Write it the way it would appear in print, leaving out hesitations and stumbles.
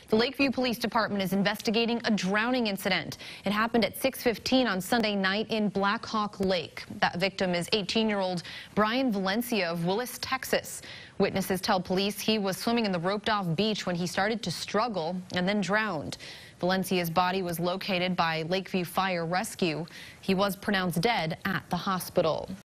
The Lakeview Police Department is investigating a drowning incident. It happened at 6:15 on Sunday night in Black Hawk Lake. That victim is 18-year-old Brian Valencia of Willis, Texas. Witnesses tell police he was swimming in the roped-off beach when he started to struggle and then drowned. Valencia's body was located by Lakeview Fire Rescue. He was pronounced dead at the hospital.